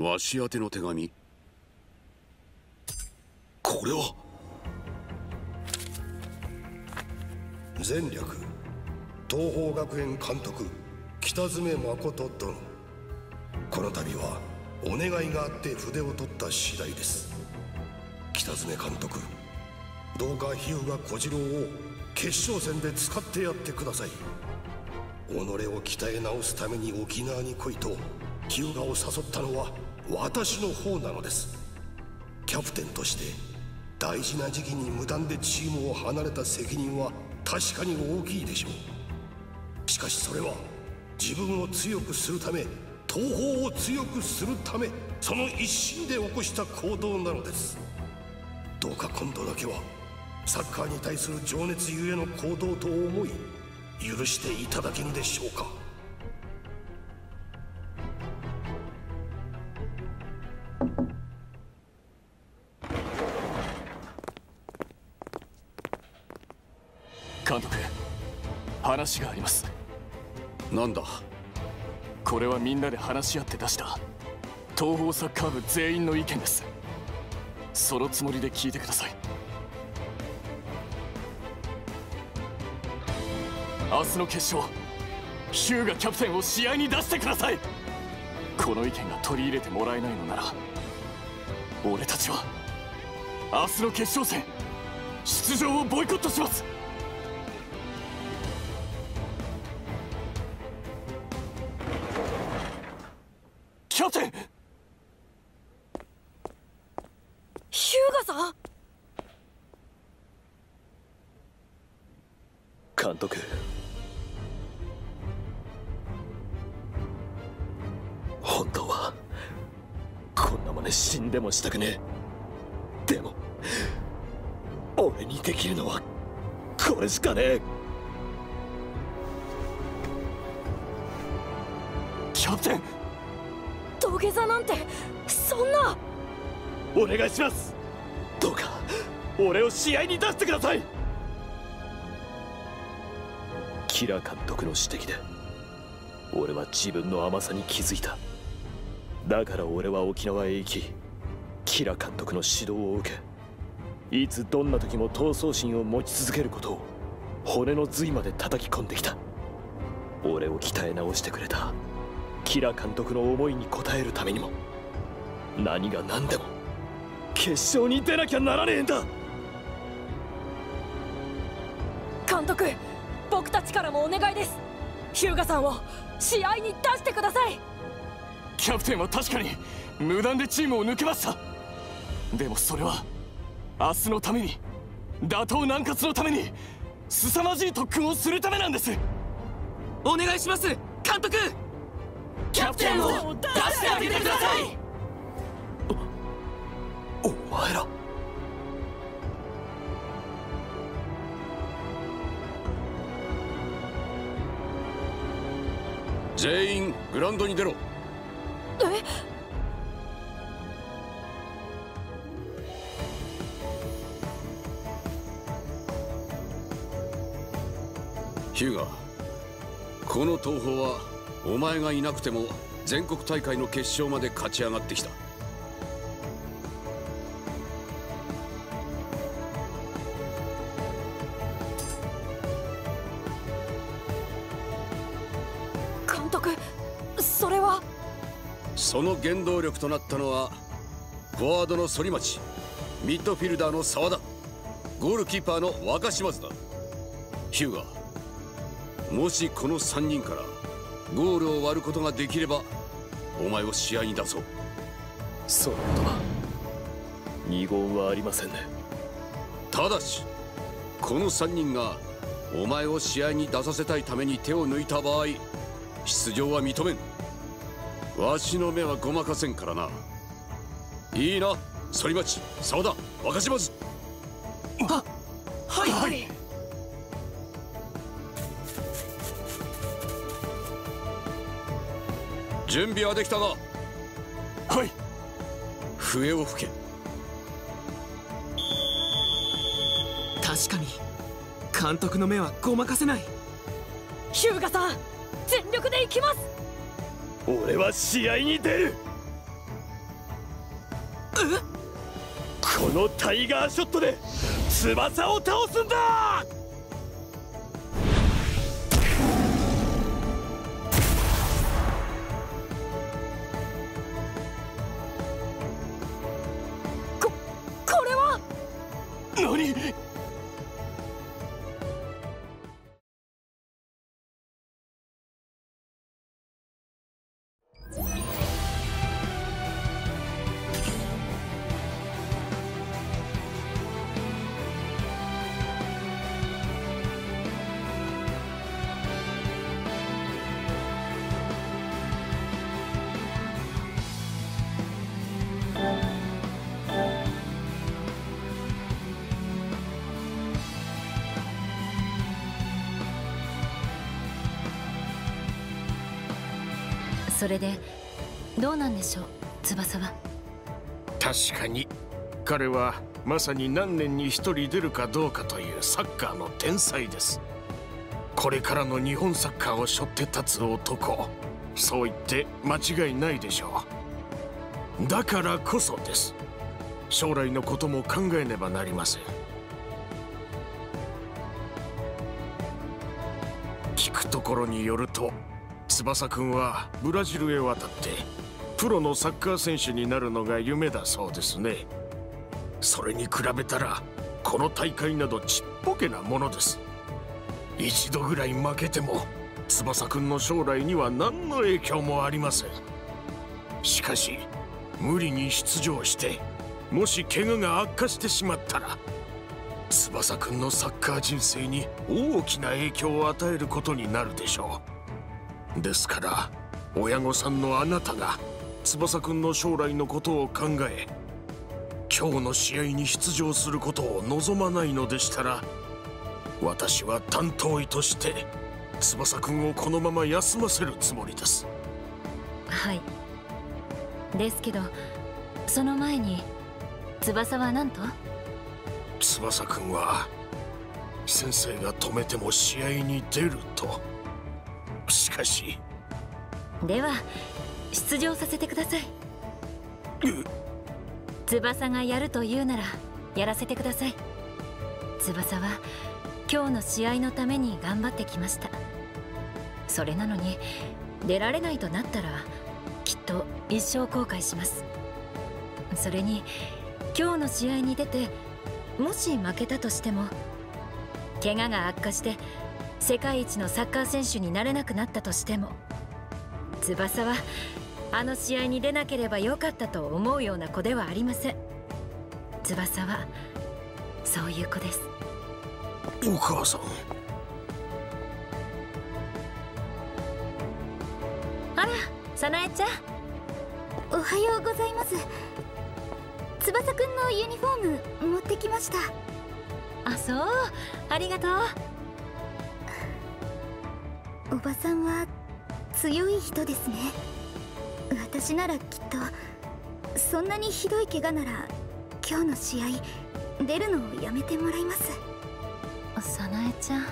わし宛ての手紙。これは前略東邦学園監督北詰誠殿。この度はお願いがあって筆を取った次第です。北詰監督、どうか日向小次郎を決勝戦で使ってやってください。己を鍛え直すために沖縄に来いと日向を誘ったのは私の方なのです。キャプテンとして大事な時期に無断でチームを離れた責任は確かに大きいでしょう。しかしそれは自分を強くするため、東邦を強くするため、その一心で起こした行動なのです。どうか今度だけはサッカーに対する情熱ゆえの行動と思い許していただけぬでしょうか。 監督、話があります。 なんだ。 これはみんなで話し合って出した東邦サッカー部全員の意見です。そのつもりで聞いてください。明日の決勝、ヒューガキャプテンを試合に出してください。この意見が取り入れてもらえないのなら、俺たちは明日の決勝戦出場をボイコットします。キャプテン！ ヒューガさん！ 監督、本当はこんな真似死んでもしたくねえ。でも俺にできるのはこれしかねえ。 キャプテン！ 土下座なんてそんな。 お願いします。どうか俺を試合に出してください。キラ監督の指摘で俺は自分の甘さに気づいた。だから俺は沖縄へ行き、キラ監督の指導を受け、いつどんな時も闘争心を持ち続けることを骨の髄まで叩き込んできた。俺を鍛え直してくれたキラ監督の思いに応えるためにも、何が何でも決勝に出なきゃならねえんだ。 監督、僕たちからもお願いです。ヒューガさんを試合に出してください。 キャプテンは確かに無断でチームを抜けました。でもそれは明日のために、打倒南葛のために、凄まじい特訓をするためなんです。 お願いします監督。キャプテンを出してあげてください。 お前ら。 全員グラウンドに出ろ。 え？ ヒューガ、この東邦はお前がいなくても全国大会の決勝まで勝ち上がってきた。 監督、それは。 その原動力となったのはフォワードの反町、ミッドフィルダーの澤田、ゴールキーパーの若島津だ。ヒューガ、もしこの3人からゴールを割ることができればお前を試合に出そう。 その言葉、二言はありませんね。 ただしこの3人がお前を試合に出させたいために手を抜いた場合、出場は認めん。わしの目はごまかせんからな。いいな、反町、澤田、若島津。 はいはい。 準備はできたが。 はい。 笛を吹け。 確かに監督の目はごまかせない。 ヒューガさん、全力で行きます。 俺は試合に出る。 このタイガーショットで翼を倒すんだ。 これは何？ それでどうなんでしょう、翼は。 確かに彼はまさに何年に一人出るかどうかというサッカーの天才です。これからの日本サッカーを背負って立つ男、そう言って間違いないでしょう。だからこそです。将来のことも考えねばなりません。聞くところによると、翼くんはブラジルへ渡ってプロのサッカー選手になるのが夢だそうですね。それに比べたらこの大会などちっぽけなものです。一度ぐらい負けても翼くんの将来には何の影響もありません。しかし無理に出場してもし怪我が悪化してしまったら翼くんのサッカー人生に大きな影響を与えることになるでしょう。ですから親御さんのあなたが翼くんの将来のことを考え、今日の試合に出場することを望まないのでしたら、私は担当医として翼くんをこのまま休ませるつもりです。 はい。ですけどその前に翼は何と？ 翼くんは先生が止めても試合に出ると。しかし。 では出場させてください。翼がやるというならやらせてください。翼は今日の試合のために頑張ってきました。それなのに出られないとなったらきっと一生後悔します。それに今日の試合に出てもし負けたとしても、怪我が悪化して世界一のサッカー選手になれなくなったとしても、翼はあの試合に出なければよかったと思うような子ではありません。翼はそういう子です。 お母さん。 あら、早苗ちゃん。 おはようございます。翼くんのユニフォーム持ってきました。 あ、そう、ありがとう。 おばさんは強い人ですね。私ならきっとそんなにひどい怪我なら今日の試合出るのをやめてもらいます。 早苗ちゃん。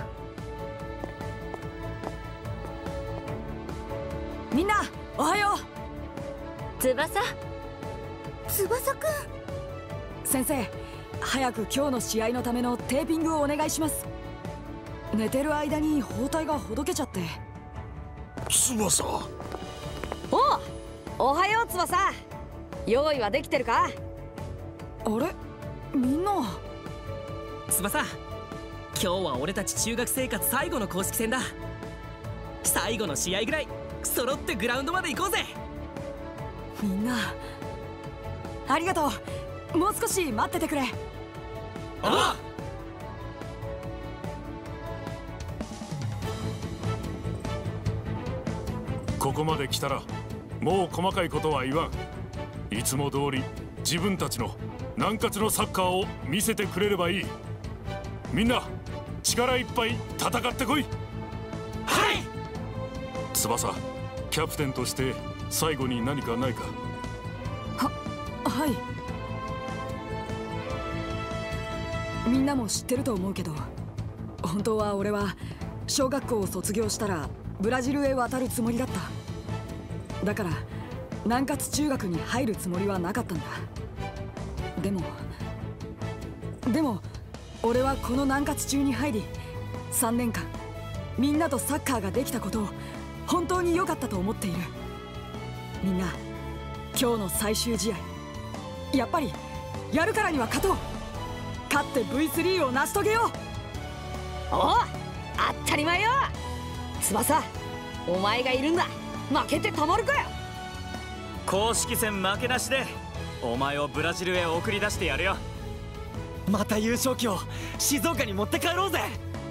みんなおはよう。 翼くん。 先生、早く今日の試合のためのテーピングをお願いします。寝てる間に包帯がほどけちゃって。 翼。 おはよう翼。用意はできてるか？ あれ、みんな。 翼、今日は俺たち中学生活最後の公式戦だ。最後の試合ぐらい揃ってグラウンドまで行こうぜ。 みんなありがとう。もう少し待っててくれ。 ああ。 ここまで来たらもう細かいことは言わん。いつも通り自分たちの軟活のサッカーを見せてくれればいい。みんな力いっぱい戦ってこい。 はい。 翼、キャプテンとして最後に何かないか？ はい。みんなも知ってると思うけど、本当は俺は小学校を卒業したらブラジルへ渡るつもりだった。だから南葛中学に入るつもりはなかったんだ。 でも俺はこの南葛中に入り3年間みんなとサッカーができたことを本当に良かったと思っている。みんな今日の最終試合やっぱりやるからには勝とう。勝って V3 を成し遂げよう。 おお、当たり前よ。翼、お前がいるんだ。負けてたまるかよ。 公式戦負けなしでお前をブラジルへ送り出してやるよ。 また優勝旗を静岡に持って帰ろうぜ。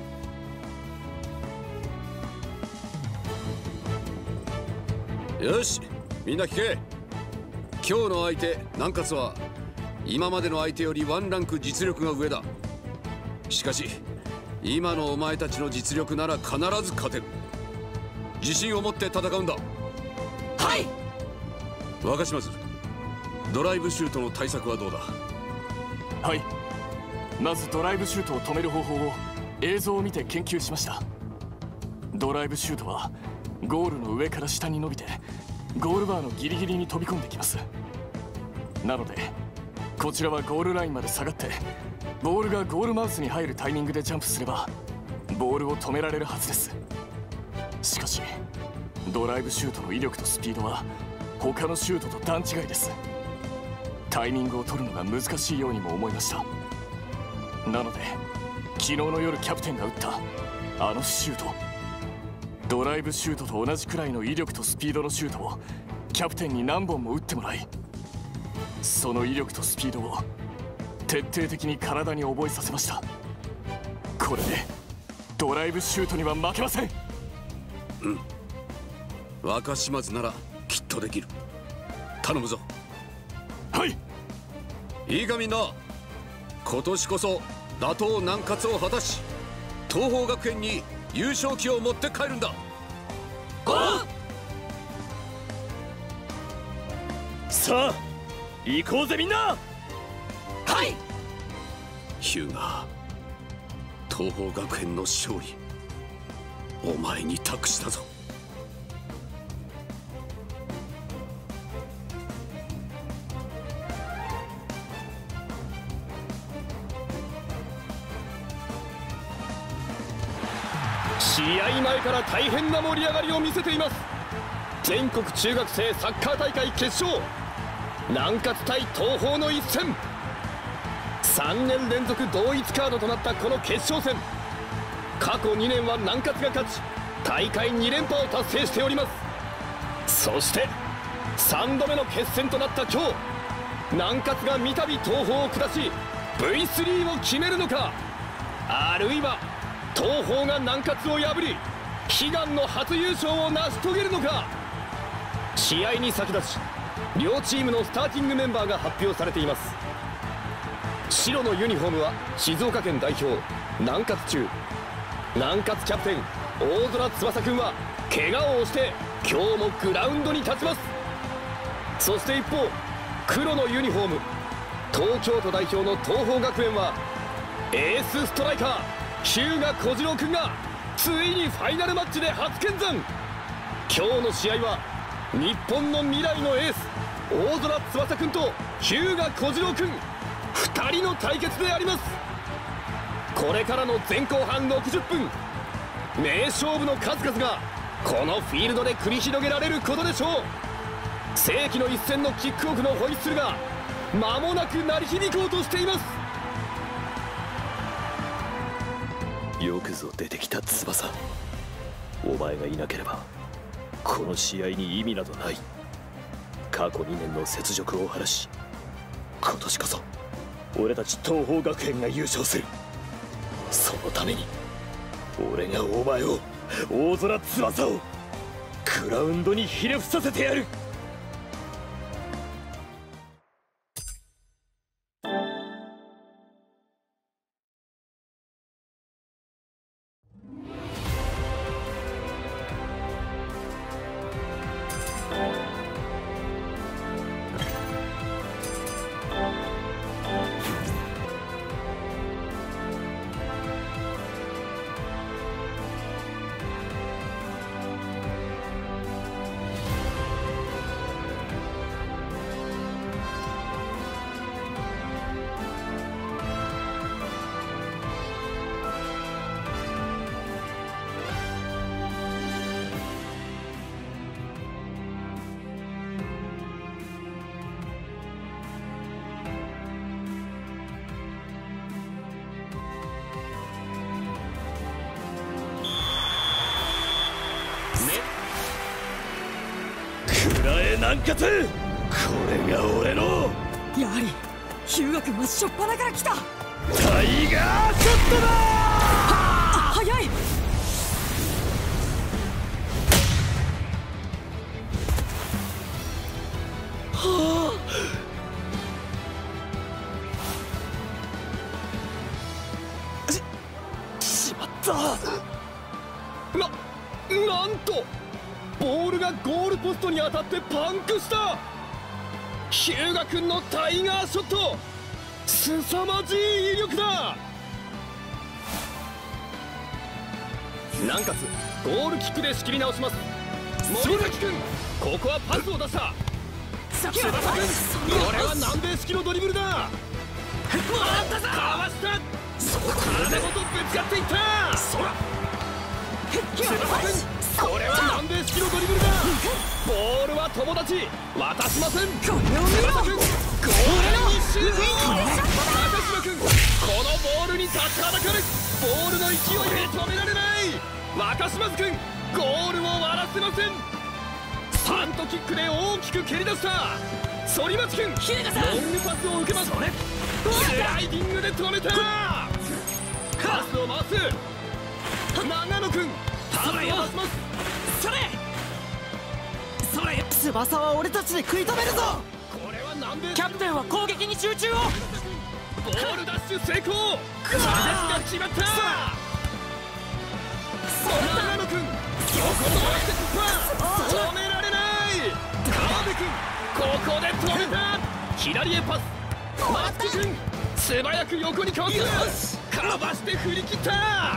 よし、みんな聞け。今日の相手南葛は今までの相手よりワンランク実力が上だ。しかし今のお前たちの実力なら必ず勝てる。自信を持って戦うんだ。 はい。 若島津、ドライブシュートの対策はどうだ？ はい。まずドライブシュートを止める方法を映像を見て研究しました。ドライブシュートはゴールの上から下に伸びてゴールバーのギリギリに飛び込んできます。なのでこちらはゴールラインまで下がってボールがゴールマウスに入るタイミングでジャンプすればボールを止められるはずです。しかしドライブシュートの威力とスピードは他のシュートと段違いです。タイミングを取るのが難しいようにも思いました。なので昨日の夜キャプテンが打ったあのシュート、ドライブシュートと同じくらいの威力とスピードのシュートをキャプテンに何本も打ってもらい、その威力とスピードを徹底的に体に覚えさせました。これでドライブシュートには負けません。 うん、若島津ならきっとできる。頼むぞ。 はい。 いいかみんな、今年こそ打倒南葛を果たし東邦学園に優勝旗を持って帰るんだ。 さあ行こうぜみんな。 はい。 ヒューガー、東邦学園の勝利お前に託したぞ。 試合前から大変な盛り上がりを見せています。全国中学生サッカー大会決勝、南葛対東邦の一戦。3年連続同一カードとなったこの決勝戦、過去2年は南葛が勝ち大会2連覇を達成しております。そして3度目の決戦となった今日、南葛が三度東邦を下し V3 を決めるのか、あるいは東邦が南葛を破り悲願の初優勝を成し遂げるのか。試合に先立ち両チームのスターティングメンバーが発表されています。白のユニフォームは静岡県代表南葛中、南葛キャプテン大空翼くんは怪我をして今日もグラウンドに立ちます。そして一方黒のユニフォーム東京都代表の東邦学園はエースストライカー日向小次郎くんがついにファイナルマッチで初見参。今日の試合は日本の未来のエース大空翼くんと日向小次郎くん2人の対決であります。これからの前後半60分、名勝負の数々がこのフィールドで繰り広げられることでしょう。世紀の一戦のキックオフのホイッスルが間もなく鳴り響こうとしています。 よくぞ出てきた翼。お前がいなければこの試合に意味などない。過去2年の雪辱を晴らし今年こそ俺たち東邦学園が優勝する。そのために俺がお前を大空翼をグラウンドにひれ伏させてやる。 南葛、これが俺の。 やはりヒューガ君は初っ端から来た。 タイガーショットだ。 早い。 はあ、しまった。 なんとボールがゴールポストに当たってパンクした。ヒューガ君のタイガーショット、凄まじい威力だ。南葛、ゴールキックで仕切り直します。森崎君、ここはパスを出した。翼君、これは南米式のドリブルだ。かわした。体ごとぶつかっていった。翼君、これは南米式のドリブルだ。ボールは友達、渡しません。翼君、ゴールにシュート。高島君、このボールに立ちはだかる。ボールの勢いで止められない。若島津君、ゴールを割らせません。パントキックで大きく蹴り出した。反町君、ロングパスを受けます。スライディングで止めた。パスを回す。長野君、パスを出します。 それ翼は俺たちで食い止めるぞ。キャプテンは攻撃に集中を。 ボールダッシュ成功。クラッシュが決まった。長野君、横に回して突破。止められない。川辺君、ここで止めた。左へパス。松木君、素早く横にかわす。かわして振り切った。止められない。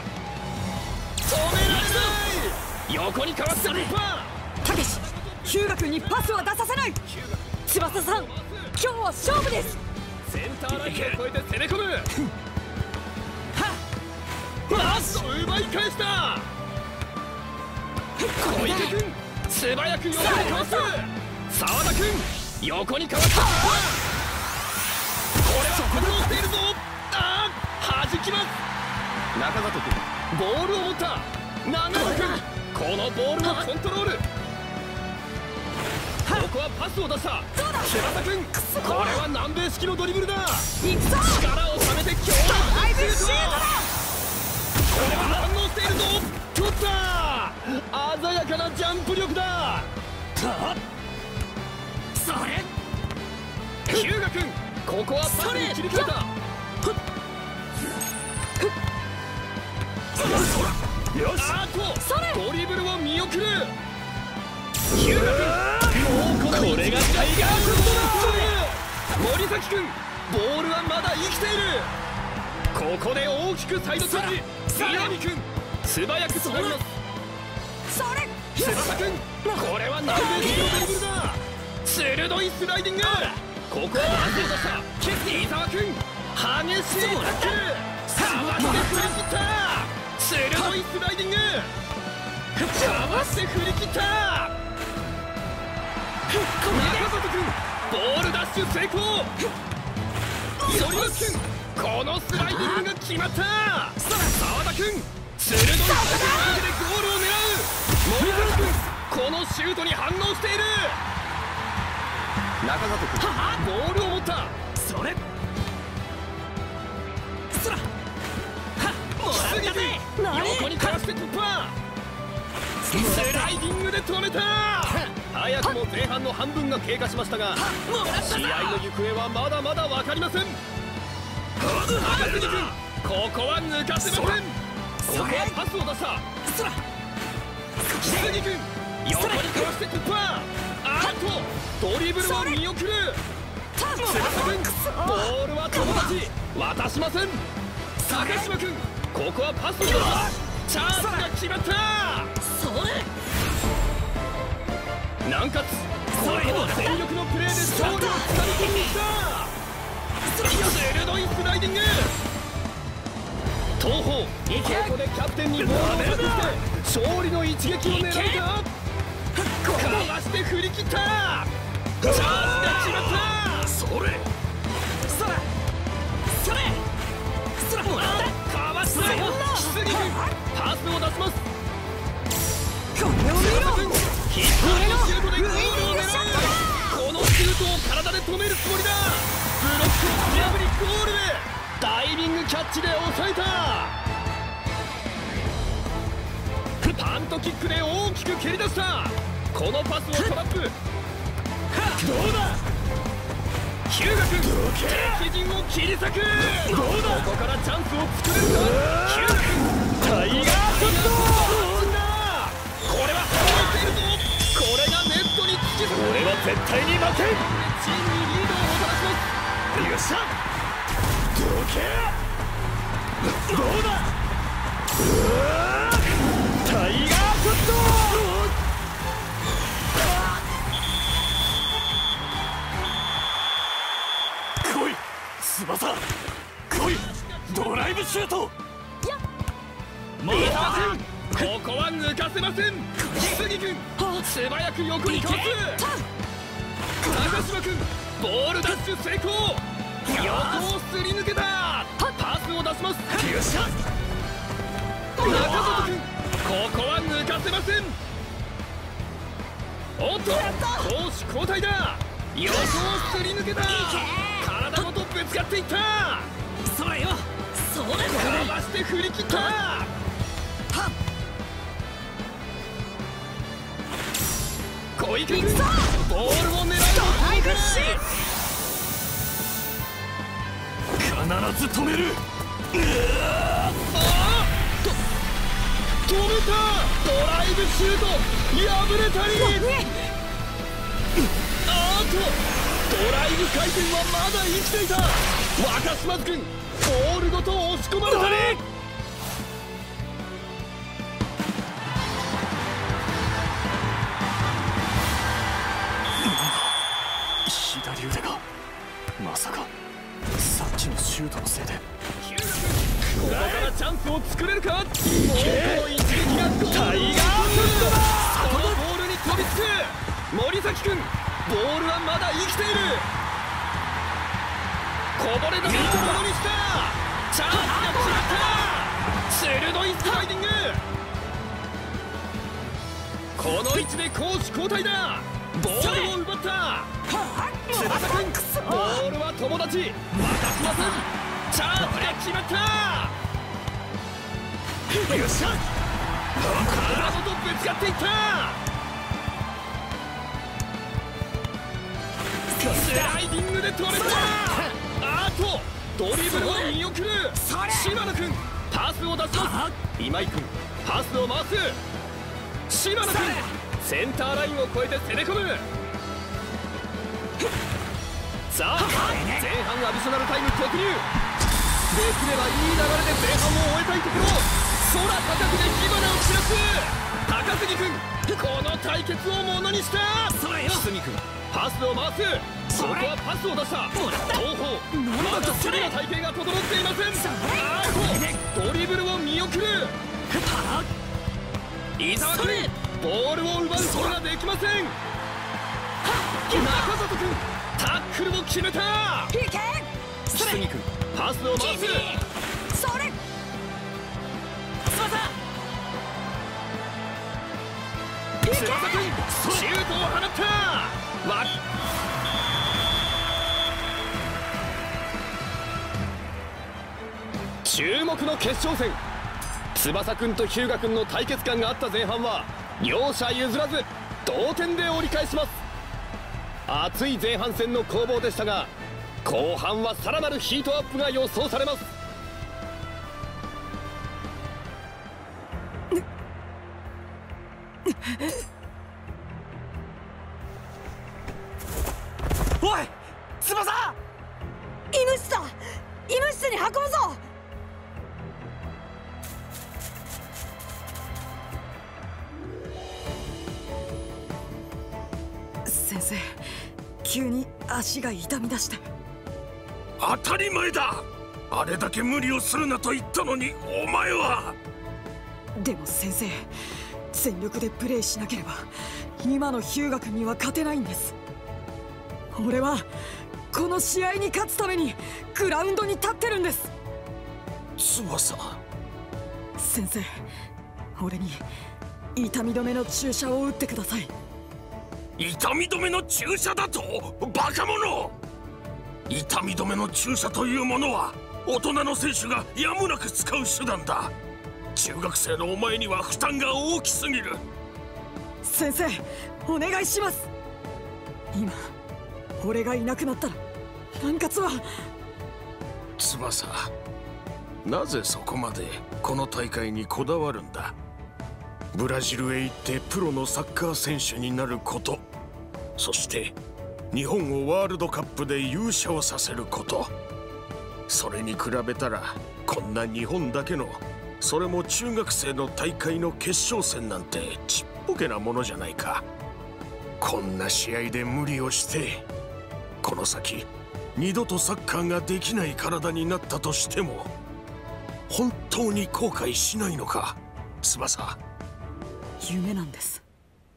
横にかわして突破。 たけし、ヒューガ君にパスは出させない。翼さん、今日は勝負です。 センターラインを越えて攻め込む。奪い返した。小池君、素早く横にかわす。澤田君、横にかわす。これはコントロールしているぞ。弾きます。中里君、ボールを持った。長野君、このボールのコントロール。ここはパスを出した。翼君、これは南米式のドリブルだ。力をためて強烈なシュート。これは反応しているぞ。取った。鮮やかなジャンプ力だ。 それヒューガ君、ここはパスに切り替えた。ドリブルを見送る。ヒューガ君、これがタイガーショットだ。森崎君、ボールはまだ生きている。ここで大きくサイドチェンジ。南君、素早くつなぎます。翼君、これは南米式のドリブルだ。鋭いスライディング。ここはパスを出した。伊沢君、激しいタックル。かわして振り切った。鋭いスライディング。かわして振り切った。中里君、ボールダッシュ成功。反町君、このスライディングが決まった。澤田君、鋭いタックルでゴールを狙う。森崎君、このシュートに反応している。中里君、ボールを持った。 それ杉君、横にかわして突破。スライディングで止めた。早くも前半の半分が経過しましたが、試合の行方はまだまだ分かりません。高杉君、ここは抜かせません。ここはパスを出した。杉君、横にかわして突破。ドリブルを見送る。翼君、ボールは友達、渡しません。高島君、ここはパスを出した。チャンスが決まった。南葛、これは全力のプレーで勝利をつかみ取りに来た。鋭いスライディング。東邦、ここでキャプテンにボールを託して勝利の一撃を狙うか。かわして振り切った。チャンスが決まった。かわした。杉君、パスを出します。ヒッターのシュートでゴールを狙う。 止めるつもりだ。ブロックを突き破りゴール。ダイビングキャッチで抑えた。パントキックで大きく蹴り出した。このパスをトラップ。どうだヒューガ君、敵陣を切り裂く。どうだここからチャンスを作れるか。ヒューガ君、タイガーショット。これは覚えているぞ。これがネットに突き刺さる。 俺は絶対に負けん。 チームにリードをもたらします。 よっしゃどけ。どうだタイガーショット。 来い翼、来いドライブシュート。 もうここは抜かせません。杉君、素早く横にかわす。高島君、ボールダッシュ成功。横をすり抜けた。パスを出します。よっしゃ中里君、ここは抜かせません。おっと攻守交代だ。横をすり抜けた。体ごとぶつかっていった。 それよ、それかわして振り切った。小池君、ボールを狙うの必ず止める。 止めた。ドライブシュート破れたり。ドライブ回転はまだ生きていた。若島津君、ボールごと押し込まれたり。 左腕がまさかさっきのシュートのせいで。 ここからチャンスを作れるか。もうこの一撃がゴール。タイガーショットだ。このボールに飛びつく森崎君、ボールはまだ生きている。こぼれ球をものにした。チャンスが決まった。鋭いスライディング。この位置で攻守交代だ。ボールを奪った。翼君、ボールは友達。渡しません。チャンスが決まった。よっしゃ体ごとぶつかっていった。スライディングで止めた。あとドリブルを見送る。島野君、パスを出します。今井君、パスを回す。島野君、センターラインを越えて攻め込む。さあ前半アディショナルタイム突入。できればいい流れで前半を終えたいところ。空高くで火花を散らす。高杉君、この対決をものにした。杉君、パスを回す。ここはパスを出した。東邦、まだ守備の体型が整っていません。ドリブルを見送る。伊沢君、ボールを奪うことができません。中里君、タックルを決めた。杉君、パスを回す。 それ翼君、シュートを放った。注目の決勝戦。翼君と日向君の対決感があった前半は両者譲らず同点で折り返します。熱い前半戦の攻防でしたが、後半はさらなるヒートアップが予想されます。 おい翼、 イヌシだ。イヌシに運ぶぞ。 先生、急に足が痛み出して。 当たり前だ。あれだけ無理をするなと言ったのにお前は。 でも先生、全力でプレーしなければ今の日向君には勝てないんです。俺はこの試合に勝つためにグラウンドに立ってるんです。 翼、 先生、俺に痛み止めの注射を打ってください。 痛み止めの注射だと？バカ者！痛み止めの注射というものは大人の選手がやむなく使う手段だ。中学生のお前には負担が大きすぎる。 先生、お願いします。今俺がいなくなったら南葛は。 翼、なぜそこまでこの大会にこだわるんだ？ブラジルへ行ってプロのサッカー選手になること、そして日本をワールドカップで優勝させること、それに比べたらこんな日本だけの、それも中学生の大会の決勝戦なんてちっぽけなものじゃないか。こんな試合で無理をしてこの先二度とサッカーができない体になったとしても本当に後悔しないのか、翼？ 夢なんです。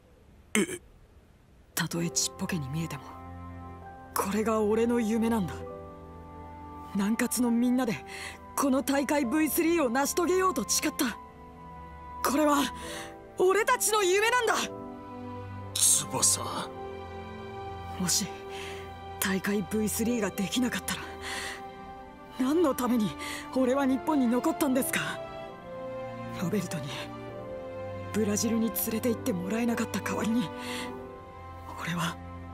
たとえちっぽけに見えてもこれが俺の夢なんだ。南葛のみんなでこの大会 V3 を成し遂げようと誓った。これは俺たちの夢なんだ。 翼、 もし大会 V3 ができなかったら何のために俺は日本に残ったんですか？ロベルトにブラジルに連れて行ってもらえなかった代わりに俺は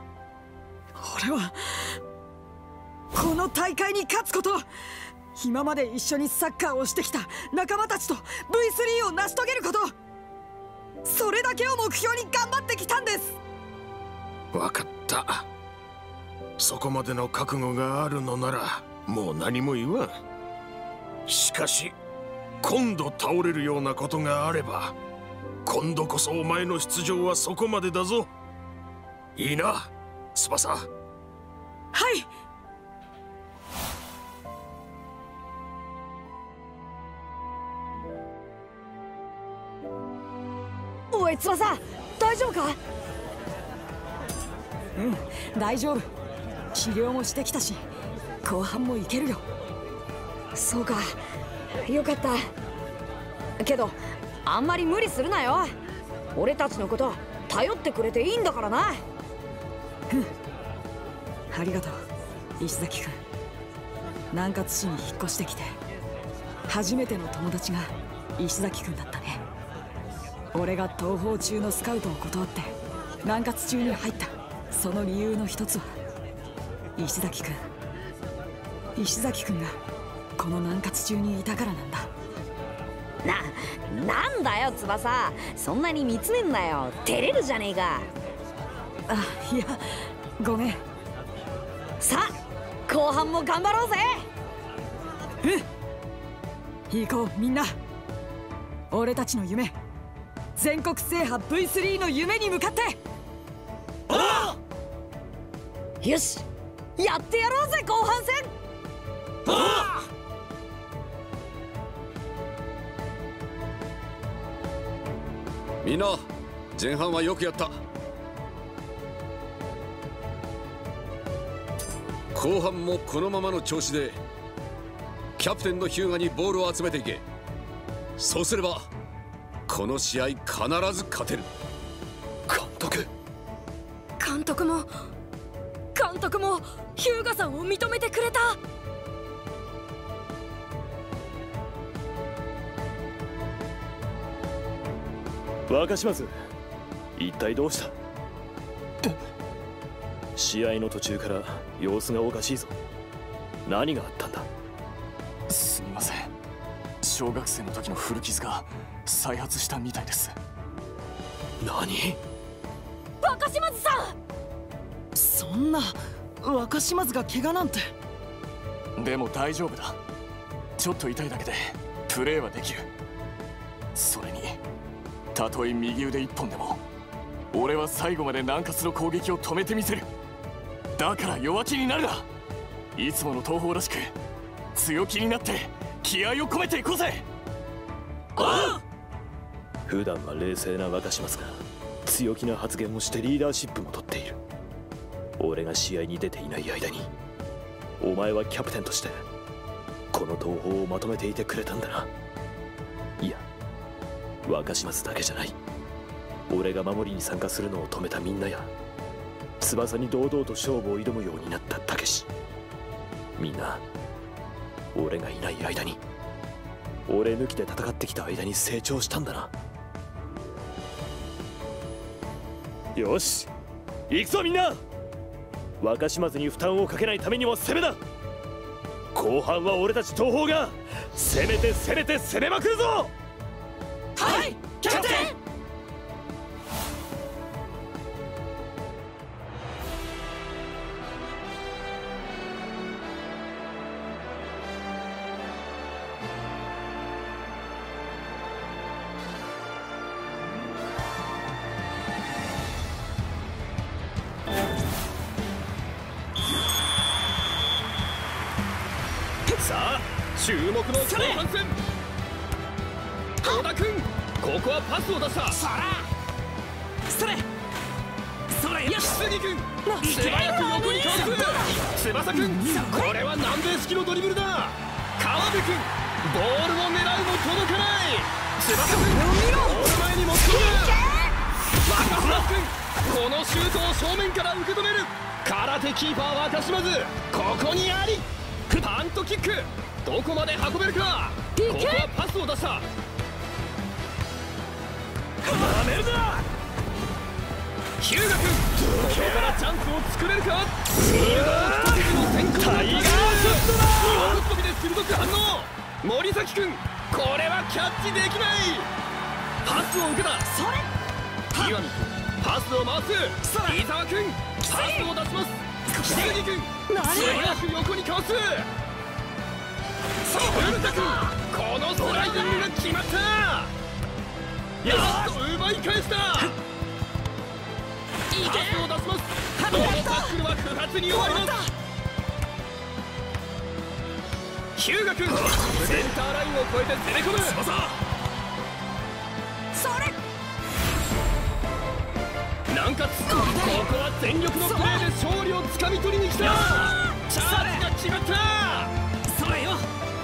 この大会に勝つこと、今まで一緒にサッカーをしてきた仲間たちと V3 を成し遂げること、それだけを目標に頑張ってきたんです。 分かった。そこまでの覚悟があるのならもう何も言わん。しかし今度倒れるようなことがあれば今度こそお前の出場はそこまでだぞ。いいな、翼？ はい。 おい翼、大丈夫か？ うん、大丈夫。治療もしてきたし後半もいけるよ。 そうか、よかった。けどあんまり無理するなよ。俺たちのこと頼ってくれていいんだからな。 ありがとう石崎君。南葛市に引っ越してきて初めての友達が石崎君だったね。俺が東方中のスカウトを断って南葛中に入ったその理由の一つは石崎君がこの南葛中にいたからなんだ。 なんだよ翼、そんなに見つめんなよ。照れるじゃねえか。 あ、いやごめん。 さあ後半も頑張ろうぜ。 行こうみんな。俺たちの夢、全国制覇 V3 の夢に向かって。 よし、やってやろうぜ後半戦。 みんな前半はよくやった。後半もこのままの調子でキャプテンのヒューガにボールを集めていけ。そうすればこの試合必ず勝てる。 監督もヒューガさんを認めてくれた。 若島津、一体どうした？試合の途中から様子がおかしいぞ。何があったんだ？ すみません、小学生の時の古傷が再発したみたいです。 何？ 若島津さん！ そんな、若島津が怪我なんて。 でも大丈夫だ。ちょっと痛いだけでプレーはできる。それにたとえ右腕一本でも俺は最後まで南葛の攻撃を止めてみせる。だから弱気になるな。いつもの東邦らしく強気になって気合を込めていこうぜ。 普段は冷静な若島津が強気な発言をしてリーダーシップも取っている。俺が試合に出ていない間にお前はキャプテンとしてこの東邦をまとめていてくれたんだな。いや、若島津だけじゃない。 俺が守りに参加するのを止めたみんなや、翼に堂々と勝負を挑むようになったたけし、みんな俺がいない間に、俺抜きで戦ってきた間に成長したんだな。よし行くぞみんな。若島津に負担をかけないためにも攻めだ。後半は俺たち東邦が攻めて攻めて攻めまくるぞ。 はいキャプテン。 さあ注目の後半戦。小田君、ここはパスを出した。 それよし。 杉君、素早く横にかわす。翼君、これは南米式のドリブルだ。川辺君、ボールを狙うも届かない。翼君、ゴール前に持ち込む。若島君、このシュートを正面から受け止める。空手キーパー若島津、ここにあり。パントキック、どこまで運べるか。ここはパスを出した。なめるな。日向君、ここからチャンスを作れるか。フィールドを一人の先行タイガーショットだ。大飛びで鋭く反応。森崎君、これはキャッチできない。パスを受けた。岩見君、パスを回す。伊沢君、パスを出します。杉君、素早く横にかわす。古田君、このスライディングが決まった。やっと奪い返した。パスを出します。このタックルは不発に終わります。日向君、センターラインを越えて攻め込む。南葛、ここは全力のプレーで勝利をつかみ取りに来た。チャージが決まった。 それよ。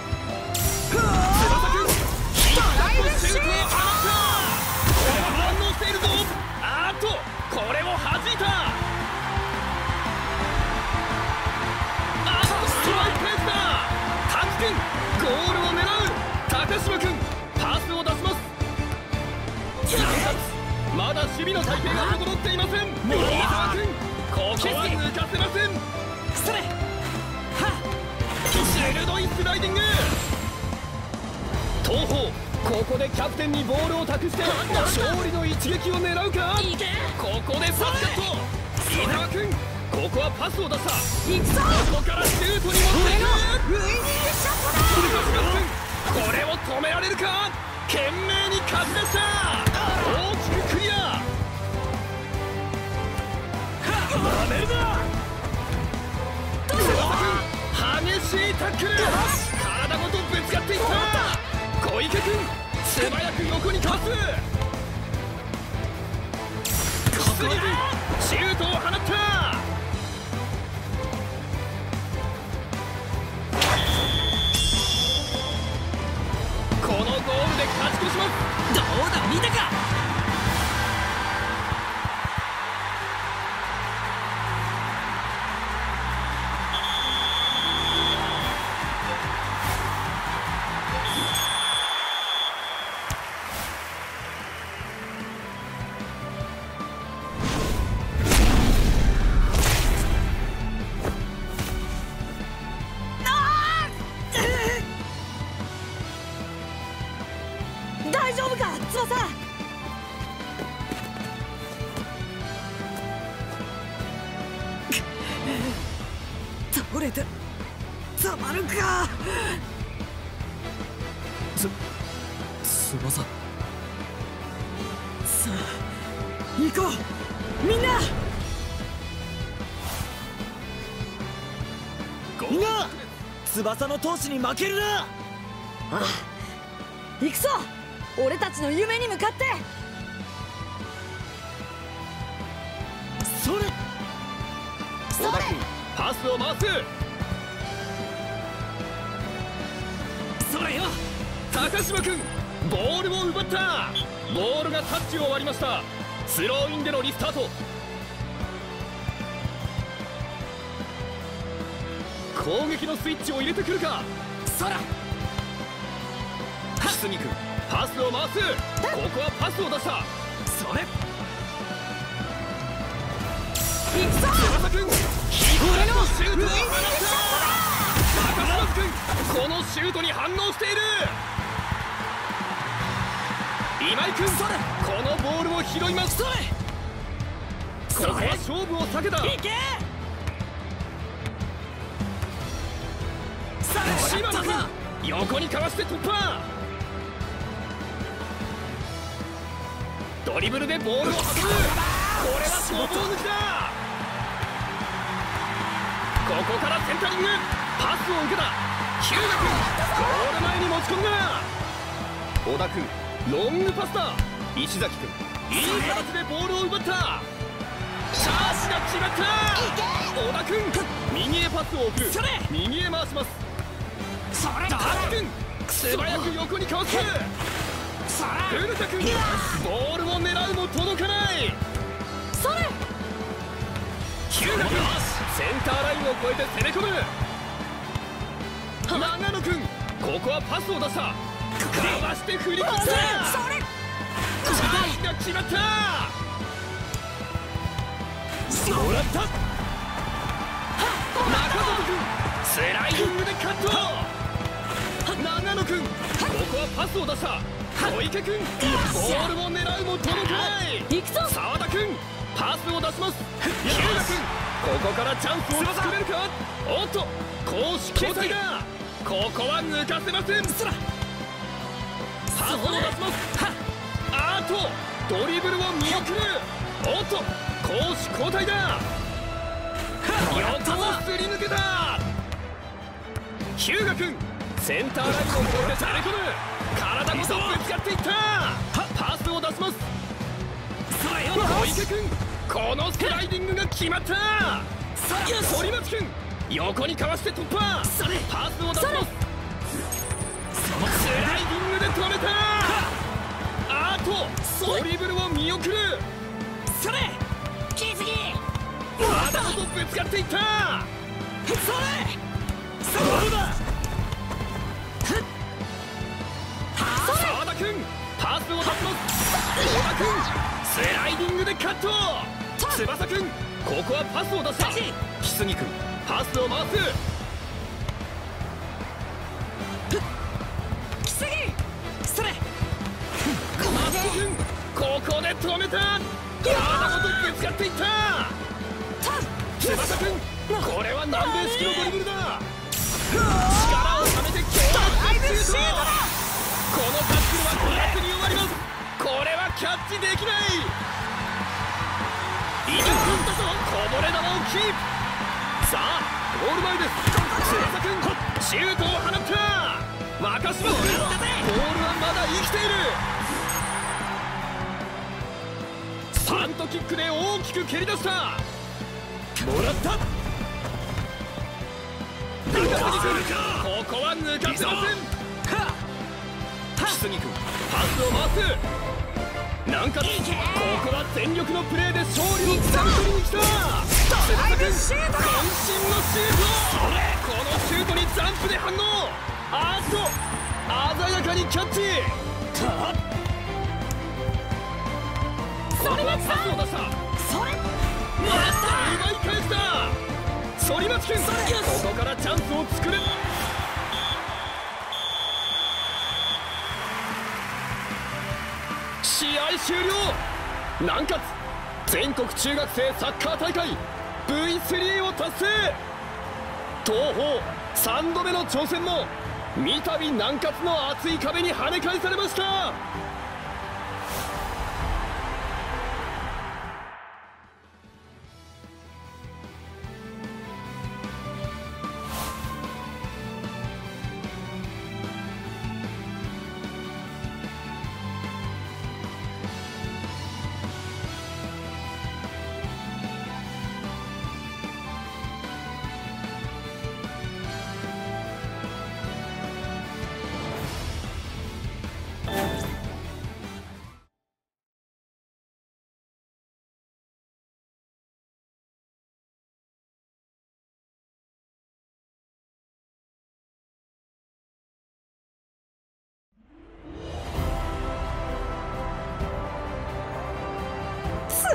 翼君、必殺シュートを放った。これは反応しているぞ。あーっと、これを弾いた。あっと、ストライクペースだ。滝君、ゴールを狙う。高島君、パスを出します。南葛、まだ守備の体勢が整っていません。伊沢君、ここは抜かせません。鋭いスライディング。東邦、ここでキャプテンにボールを託して勝利の一撃を狙うか。ここでパスカット。伊沢君、ここはパスを出した。ここからシュートに持っていく。これを止められるか。懸命にかき出した。大きくクリア。なめるな。激しいタックル。体ごとぶつかっていった。小池君、素早く横にかわす。杉君、シュートを放った。このゴールで勝ち越します。 どうだ見たか。 大丈夫か翼。倒れた。たまるか。 翼。 さあ行こうみんな。 みんな翼の闘志に負けるな。 ああ、行くぞ俺たちの夢に向かって。 それ。 小田君、パスを回す。 それよ。 高島君、ボールを奪った。ボールがタッチを割りました。 スローインでのリスタート。攻撃のスイッチを入れてくるか。 そら木杉君、パスを回す。ここはパスを出した。 それ翼君、俺のシュートを放った。中島君、このシュートに反応している。今井君、このボールを拾います。ここは勝負を避けた。 いけ島野君、横にかわして突破。ドリブルでボールを運ぶ。これはごぼう抜きだ。ここからセンタリング。パスを受けた。日向君、ゴール前に持ち込んだ。小田君、ロングパスだ。石崎君、いい形でボールを奪った。チャージが決まった。小田君、右へパスを送る。右へ回します。高木君、素早く横にかわす。古田君、ボールを狙うも届かない。 それ日向君、センターラインを越えて攻め込む。長野君、ここはパスを出した。かわして振り切った。チャージが決まった。もらった。中里君、スライディングでカット。長野君、ここはパスを出した。小池君、ボールを狙うも届かない。澤田君、パスを出します。日向君、ここからチャンスを作れるか。おっと、攻守交代だ。ここは抜かせません。パスを出します。あーっと、ドリブルを見送る。おっと、攻守交代だ。横をすり抜けた。日向君、センターラインを越えて攻め込む。体ごとぶつかっていった。パスを出します。小池君、このスライディングが決まった。反町君、横にかわして突破。パスを出します。スライディングで止めた。あーっと、ドリブルを見送る。体ごとぶつかっていった。そうだ。澤田君、パスを出します。小田君、スライディングでカット。翼君、ここはパスを出した。木杉君、パスを回す。 木杉、それ松尾君、ここで止めた。体ごとぶつかっていった。翼君、これは南米式のドリブルだ。力をためて強烈シュート。このタックルはブラックに終わります。これはキャッチできない。こぼれ球をキープ。さあ、ゴール前です。翼君、シュートを放った。若島君、ボールはまだ生きている。スタントキックで大きく蹴り出した。もらった。中杉君、ここは抜かせません。木杉君、パスを回す。なんかここは全力のプレーで勝利をつかみ取りに来た。翼君、渾身のシュート。このシュートにジャンプで反応。あーっと、鮮やかにキャッチ。ここはパスを出した。もらった。奪い返した。反町君、ここからチャンスを作れ。試合終了。南葛全国中学生サッカー大会 V3 を達成。東邦3度目の挑戦も三度南葛の厚い壁に跳ね返されました。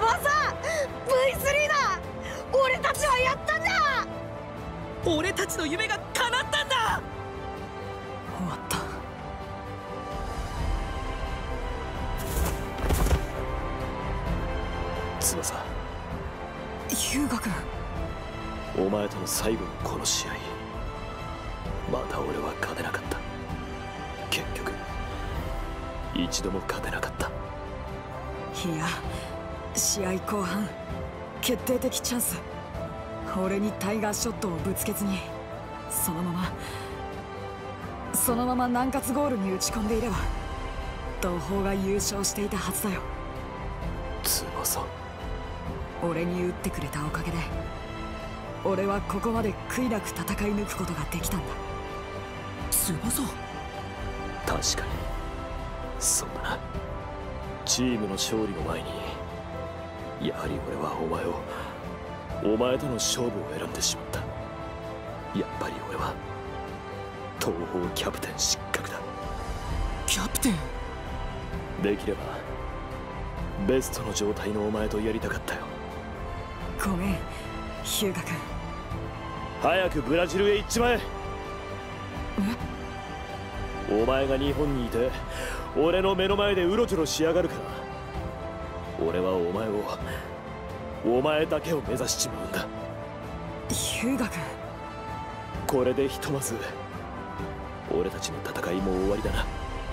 翼 V3 だ。俺たちはやったんだ。 俺たちの夢が叶ったんだ。 終わった。 翼、 ヒュウガ君、 お前との最後のこの試合、また俺は勝てなかった。結局一度も勝てなかった。 いや、試合後半決定的チャンス。俺にタイガーショットをぶつけずにそのまま南葛ゴールに打ち込んでいれば東邦が優勝していたはずだよ。 翼、 俺に打ってくれたおかげで俺はここまで悔いなく戦い抜くことができたんだ。 翼、 確かにそうだな。チームの勝利の前にやはり俺はお前との勝負を選んでしまった。やっぱり俺は東邦キャプテン失格だ。 キャプテン？ できればベストの状態のお前とやりたかったよ。 ごめんヒュウガ君。 早くブラジルへ行っちまえ。お前が日本にいて俺の目の前でうろちょろしやがるから、俺はお前だけを目指しちまうんだ。 ヒュウガ君、 これでひとまず俺たちの戦いも終わりだな。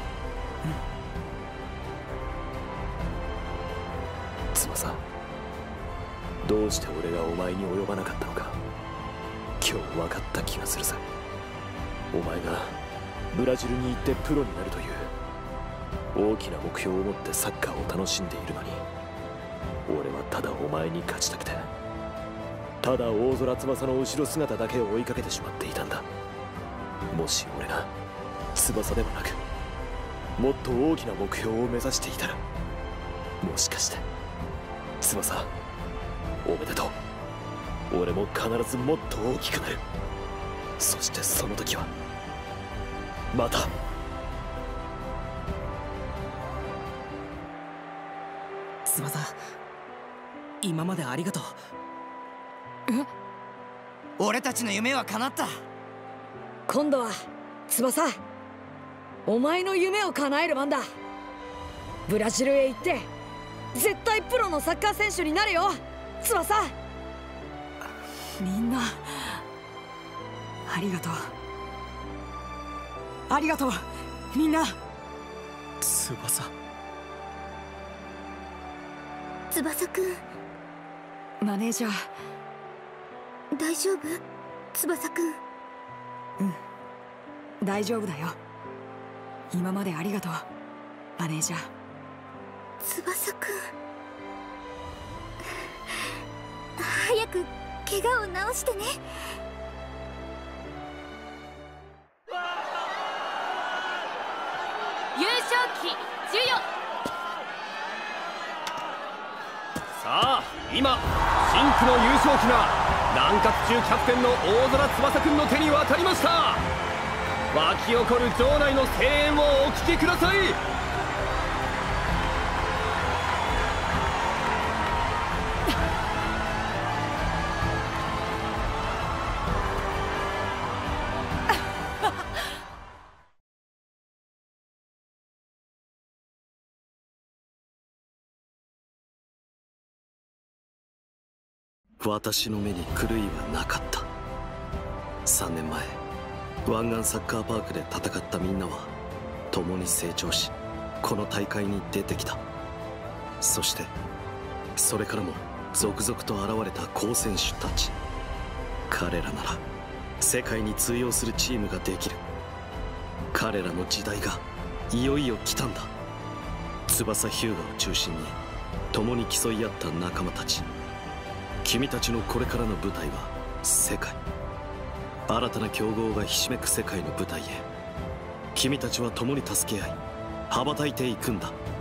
翼、どうして俺がお前に及ばなかったのか今日分かった気がするさ。お前がブラジルに行ってプロになるという大きな目標を持ってサッカーを楽しんでいるのに、俺はただお前に勝ちたくて、ただ大空翼の後ろ姿だけを追いかけてしまっていたんだ。もし俺が翼ではなくもっと大きな目標を目指していたら、もしかして翼、おめでとう。俺も必ずもっと大きくなる。そしてその時はまた。 翼、今までありがとう。 俺たちの夢は叶った。 今度は翼、お前の夢を叶える番だ。ブラジルへ行って絶対プロのサッカー選手になれよ翼。 みんなありがとう。ありがとうみんな。 翼くん、 マネージャー大丈夫？翼くん。 大丈夫だよ。今までありがとうマネージャー。 翼くん、早く怪我を治してね。 優勝旗授与。 さあ今深紅の優勝旗が南葛中キャプテンの大空翼くんの手に渡りました。湧き起こる場内の声援をお聞きください。 私の目に狂いはなかった。3年前湾岸サッカーパークで戦ったみんなは共に成長し、この大会に出てきた。そしてそれからも続々と現れた好選手たち。彼らなら世界に通用するチームができる。彼らの時代がいよいよ来たんだ。翼ヒューガを中心に共に競い合った仲間たち。君たちのこれからの舞台は世界。新たな強豪がひしめく世界の舞台へ、君たちは共に助け合い羽ばたいていくんだ。